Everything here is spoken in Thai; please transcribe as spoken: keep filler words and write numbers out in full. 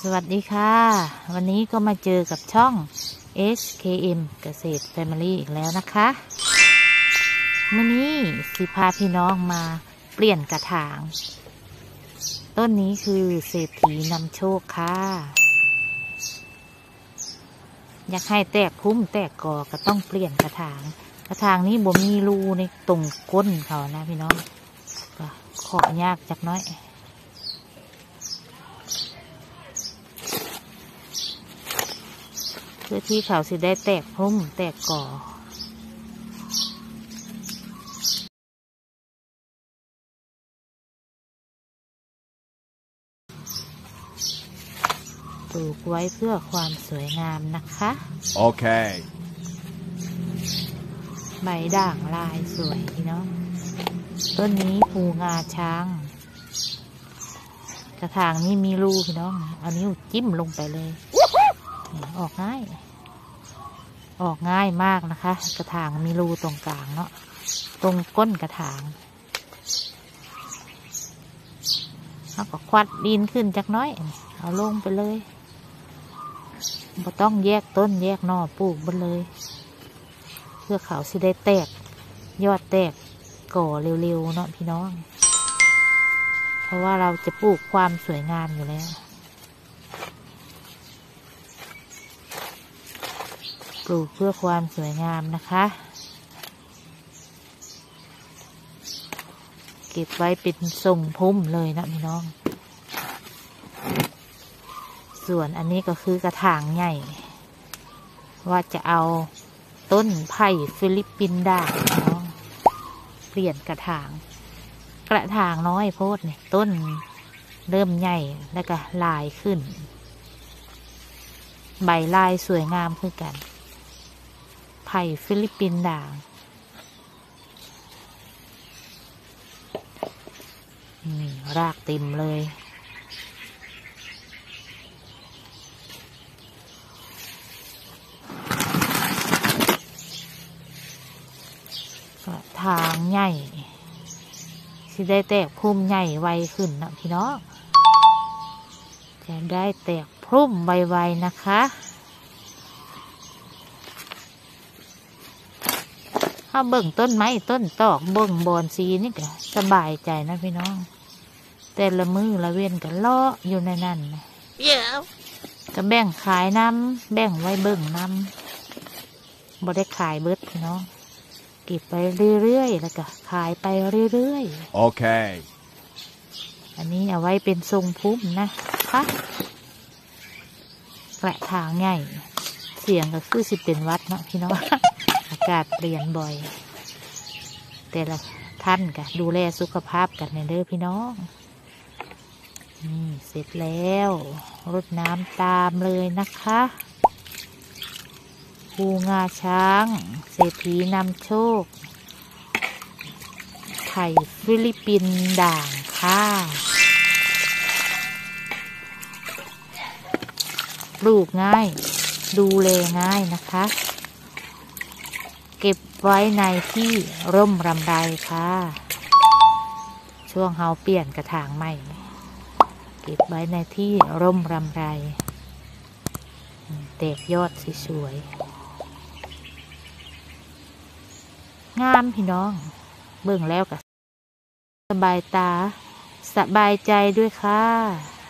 สวัสดีค่ะวันนี้ก็มาเจอกับช่อง เอส เค เอ็ม เกษตร แฟมิลี่ อีกแล้วนะคะมื้อนี้สิพาพี่น้องมาเปลี่ยนกระถางต้นนี้คือเศรษฐีนำโชคค่ะอยากให้แตกคุ้มแตกกอก็ต้องเปลี่ยนกระถางกระถางนี้บ่มีรูในตรงก้นเขานะพี่น้องก็ขอยากจักน้อยเพื่อที่เขาสิได้แตกพุ่มแตกก่อปลูกไว้เพื่อความสวยงามนะคะโอเคใบด่างลายสวยพี่น้องต้นนี้ภูงาช้างกระถางนี้มีรูพี่น้องเอานิ้วจิ้มลงไปเลยออกง่ายออกง่ายมากนะคะกระถางมีรูตรงกลางเนาะตรงก้นกระถางแล้วก็ควัดดินขึ้นจักน้อยเอาลงไปเลยบ่ต้องแยกต้นแยกหน่อปลูกบนเลยเพื่อเขาสิได้แตกยอดแตกก่อเร็วๆเนาะพี่น้องเพราะว่าเราจะปลูกความสวยงามอยู่แล้วปลูกเพื่อความสวยงามนะคะเก็บไว้เป็นทรงพุ่มเลยนะพี่น้องส่วนอันนี้ก็คือกระถางใหญ่ว่าจะเอาต้นไผ่ฟิลิปปินส์ด่างพี่น้องเปลี่ยนกระถางกระถางน้อยโพดเนี่ยต้นเริ่มใหญ่แล้วก็ลายขึ้นใบลายสวยงามคือกันไผ่ฟิลิปปินส์ด่างรากเต็มเลยกระถางใหญ่สิได้แตกพุ่มใหญ่ไวขึ้นนะพี่น้องจะได้แตกพุ่มไวๆนะคะถ้าเบิ่งต้นไม้ต้นตอกเบิ่งบอนซีนี่ก็สบายใจนะพี่น้องแต่ละมือละเว้นกันเลาะอยู่ในนั่นนะก็แบ่งขายน้ำแบ่งไว้เบิ่งน้ำบ่ได้ขายเบิดพี่น้องเก็บไปเรื่อยๆแล้วก็ขายไปเรื่อยๆโอเคอันนี้เอาไว้เป็นทรงพุ่มนะคะกระถางใหญ่เสียงก็คือสิเป็นวัดเนาะพี่น้องอากาศเปลี่ยนบ่อยแต่ละท่านก็ดูแลสุขภาพกันในเด้อพี่น้องนี่เสร็จแล้วรดน้ำตามเลยนะคะภูงาช้างเศรษฐีนำโชคไผ่ฟิลิปปินส์ด่างค่ะปลูกง่ายดูแลง่ายนะคะเก็บไว้ในที่ร่มรำไรค่ะช่วงเฮาเปลี่ยนกระถางใหม่เก็บไว้ในที่ร่มรำไรแตกยอดสวยๆงามพี่น้องเบิ่งแล้วก็สบายตาสบายใจด้วยค่ะ